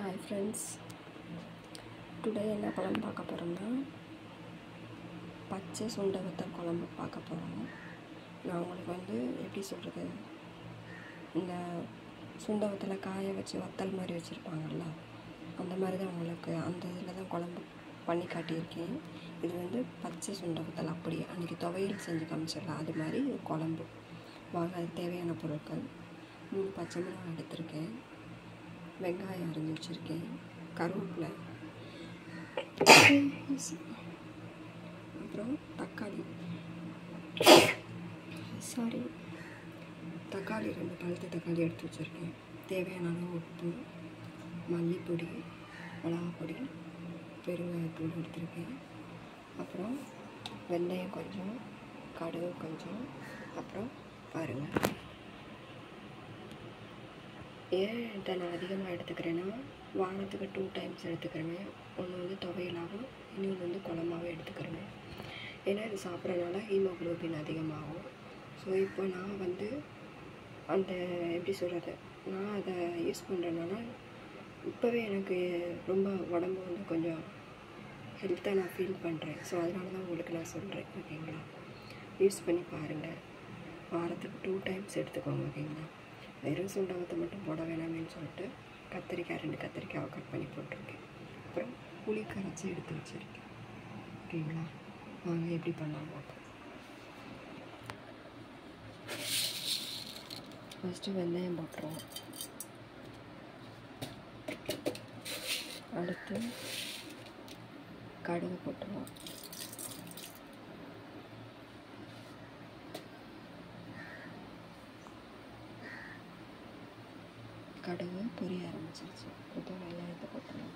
Hi friends, today என்ன குழம்பு பார்க்க போகிறோம்னா பச்சை சுண்டை வத்தல் குழம்பு பார்க்க போகிறோம். நான் உங்களுக்கு எப்படி சொல்கிறது, இந்த சுண்டை வத்தலை காய வச்சு வத்தல் மாதிரி வச்சுருப்பாங்கள்ல, அந்த மாதிரி தான் உங்களுக்கு அந்த இதில் தான் குழம்பு பண்ணி காட்டியிருக்கேன். இது பச்சை சுண்டை வத்தல், அப்படியே அன்றைக்கி துவையல் செஞ்சு காமிச்சிடலாம், அது மாதிரி குழம்பு. வாங்க, அதுக்கு தேவையான பொருட்கள்: 3 பச்சை மிளகாய் எடுத்திருக்கேன், வெங்காயம் அரிஞ்சு வச்சுருக்கேன், கருவேப்பிலை, அப்புறம் தக்காளி 2 பழுத்த தக்காளி எடுத்து வச்சுருக்கேன், தேவையான அளவு உப்பு, மல்லிப்பொடி, மிளகாப்பொடி, பெருங்காயத்தூள் எடுத்துருக்கேன், அப்புறம் வெந்தயம் கொஞ்சம், கடுகு கொஞ்சம். அப்புறம் பாருங்கள், ஏன் இதை நான் அதிகமாக எடுத்துக்கிறேன்னா, வாரத்துக்கு 2 டைம்ஸ் எடுத்துக்கிறேன். ஒன்று துவையலாகவும் இன்னொன்று குழம்பாகவும் எடுத்துக்கிறேன். ஏன்னா இது சாப்பிட்றதுனால ஹீமோக்ளோபின் அதிகமாகும். ஸோ இப்போ நான் அந்த எப்படி சொல்கிறது, நான் அதை யூஸ் பண்ணுறதுனால இப்போவே எனக்கு ரொம்ப உடம்பு கொஞ்சம் ஹெல்த்தாக நான் ஃபீல் பண்ணுறேன். ஸோ அதனால தான் உங்களுக்கு நான் சொல்கிறேன், ஓகேங்களா? யூஸ் பண்ணி பாருங்கள். வாரத்துக்கு 2 டைம்ஸ் எடுத்துக்கோங்க, ஓகேங்களா? வெறும் சுண்டை வத்தல் மட்டும் போட வேணாமேன்னு சொல்லிட்டு 2 கத்திரிக்காவை கட் பண்ணி போட்டிருக்கேன். அப்புறம் புளி கரைச்சி எடுத்து வச்சுருக்கேன், ஓகேங்களா? வாங்க எப்படி பண்ணலாம் பார்ப்போம். ஃபஸ்ட்டு வெந்தயம் போட்டுருவோம், அடுத்து கடுகு போட்டுருவோம், கடுகு பொரிய ஆரம்பிச்சிருச்சு. இப்போ வெங்காயத்தை போட்டுருவோம்,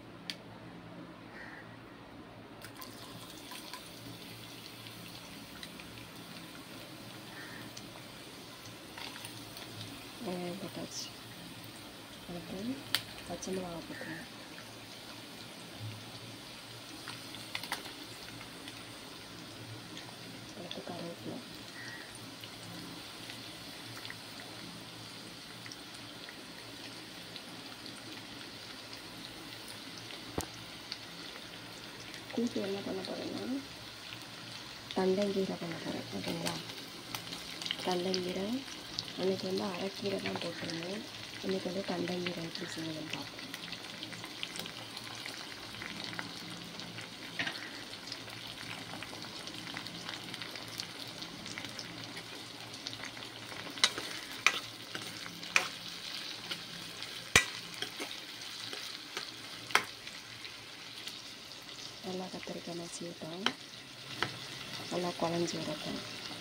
வெங்காயம் போட்டாச்சு. அடுத்து பச்சை மிளகா போட்டுருவோம், அடுத்து கருவேப்பிலை, கூட்டு என்ன பண்ண போகிறேன்னா தண்டங்கீரை பண்ண போகிறேன், ஓகேங்களா? தண்டங்கீரை அன்றைக்கி அரைக்கீரை தான் போட்டிருந்தேன். இன்றைக்கி தண்டங்கீரை எப்படி செய்யணும்னு பார்ப்போம். நல்லா கத்திரிக்காய் நச்சுக்கிட்டோம், நல்லா குழஞ்சி வரட்டும்.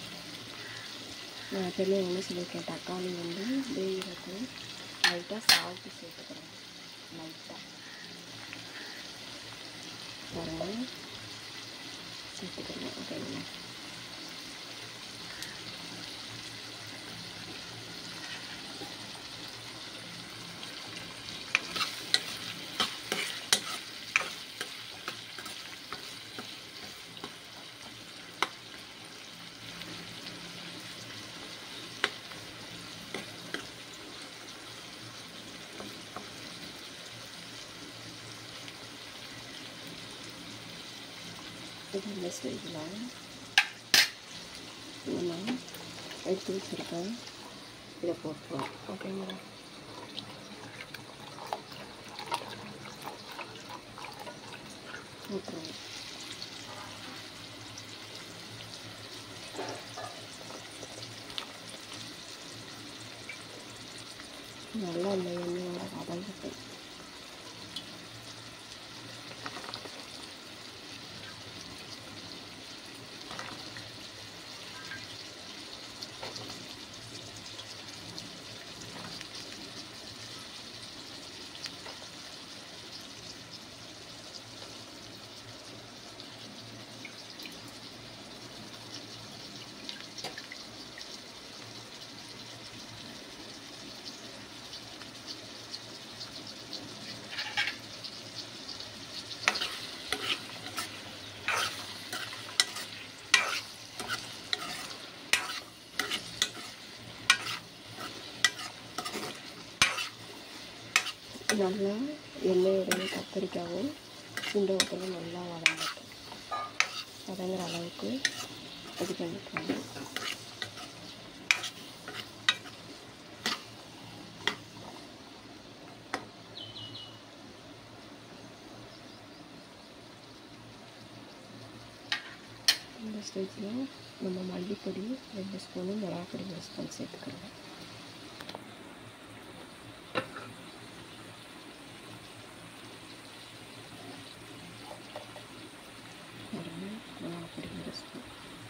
நான் எப்பவுமே என்ன சொல்லியிருக்கேன், தக்காளி வேகிறதுக்கு லைட்டாக சால்ட்டு சேர்த்துக்கிறேன், லைட்டாக பாருங்கள் சேர்த்துக்கிறேன், ஓகேங்களா? இது இந்த ஸ்டேஜில் நம்ம எடுத்து வச்சுருக்கோம், இதை போட்டுருவோம், ஓகேங்களா? போட்டுருவோம். நல்லா இந்த எண்ணெயோட வதங்கிட்டு நல்லா எண்ணெயோடைய கத்திரிக்காயும் சுண்டவத்தலும் நல்லா வதங்குற அளவுக்கு இது பண்ணிக்கலாம். இந்த ஸ்டேஜில் நம்ம மல்லிப்பொடி 2 ஸ்பூனு, மிளகாப்பொடி 1 ஸ்பூன் சேர்த்துக்கிறோம். மிளகாப்பொடி 1 ஸ்பூன்.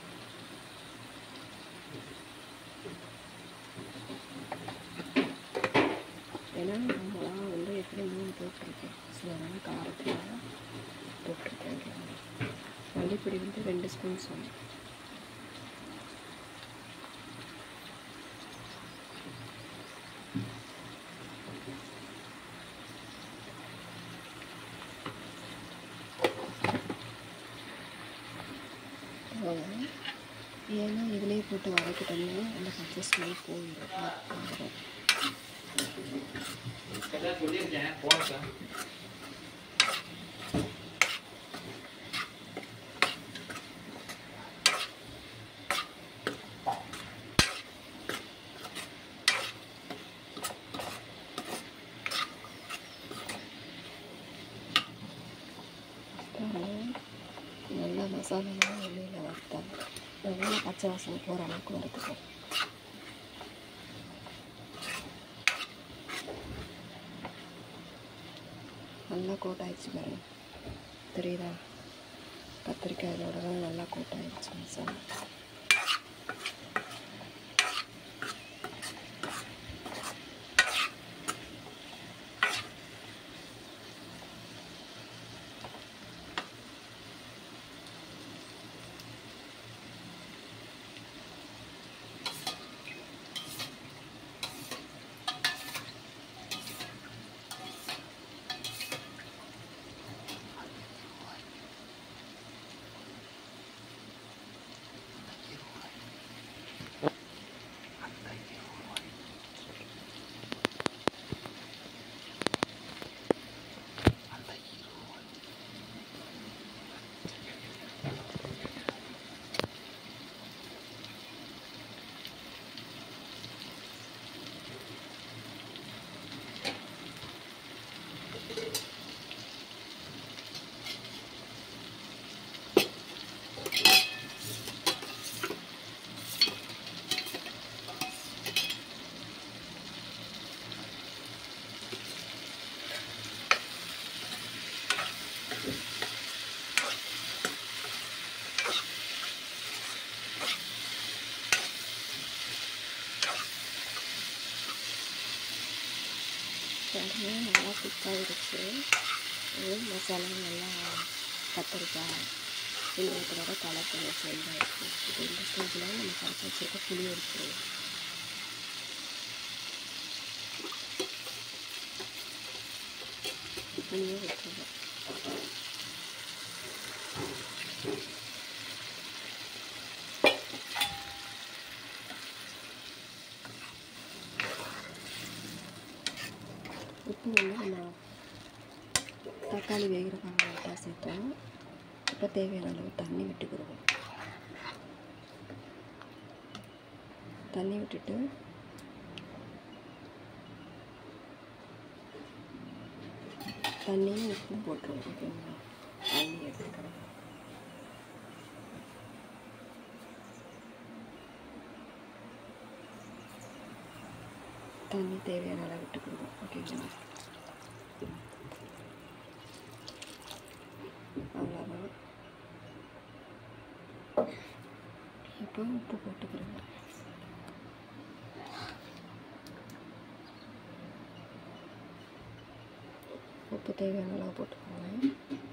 ஏன்னா நான் மிளகா வந்து எப்படி 3 போட்டிருக்கேன், ஸோ அதனால் காரத்தில் போட்டிருக்கேன். மல்லிப்பொடி வந்து 2 ஸ்பூன் சொன்னேன். ஏன்னா இதிலே போட்டு வதக்கிட்டோம்னா அந்த பச்சை ஸ்மெல் போயிடும். நல்லா மசாலாலாம் எண்ணெயில் வறுத்தாங்க. நல்லா பச்சை வாசனை போகிற அளவுக்கு வறுத்துக்கும். நல்லா கோட்டாயிடுச்சு பாருங்க, தெரியுதா? கத்திரிக்காயோட தான் நல்லா கோட்டாயிடுச்சு மசாலா. வெங்காயம் நல்லா குக்காகிடுச்சு. மசாலா நல்லா கத்திரிக்காய் வெங்காயத்தோட கலர் பண்ணி வச்சுருந்தாச்சு. இப்போ இந்த ஸ்டேஜில் நம்ம கரைச்சி வச்சுருக்க புளி எடுத்துருவோம். புளியை வச்சுருவோம். இப்போ வந்து நம்ம தக்காளி வேகிற காரம் சேர்த்தோம். இப்போ தேவையான அளவு தண்ணி விட்டுக்கிடுவோம். தண்ணி விட்டுட்டு தண்ணியும் உப்பும் போட்டுருவோம். ஓகேங்களா? தண்ணி எடுத்துக்கிறோம். தண்ணி தேவையான அளவு விட்டுக்கிடுவோம். ஓகேங்களா? அவ்வளோதான். இப்போ உப்பு போட்டுக்கிறோம். உப்பு தேவையான அளவு போட்டுக்கோங்க.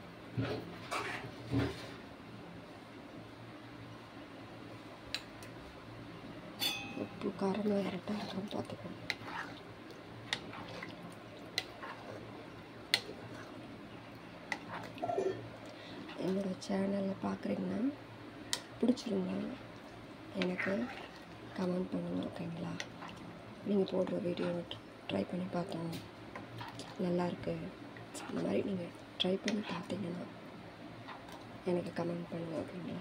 உப்பு காரமாக இரட்டா இருக்குன்னு பார்த்துக்கணும். என்னோடய சேனலில் பார்க்குறீங்கன்னா பிடிச்சிருந்தா எனக்கு கமெண்ட் பண்ணுங்கள். ஓகேங்களா? நீங்கள் போடுற வீடியோ ட்ரை பண்ணி பார்த்தோம், நல்லாயிருக்கு. இந்த மாதிரி நீங்கள் ட்ரை பண்ணி பார்த்தீங்கன்னா எனக்கு கமெண்ட் பண்ணுங்கள். ஓகேங்களா?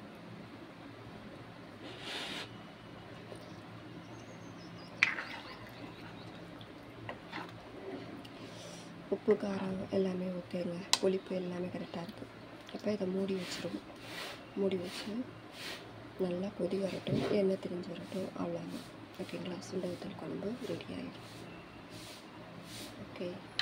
உப்பு காரம் எல்லாமே ஓகேங்க. புளிப்பு எல்லாமே கரெக்டாக இருக்குது. இப்போ இதை மூடி வச்சுருவோம். மூடி வச்சு நல்லா கொதி வரட்டும், எண்ணெய் திரிஞ்சு வரட்டும். அவ்வளோதான். ஓகேங்களா? சுண்டை வத்தல் குழம்பு ரெடி ஆகிடும். ஓகே.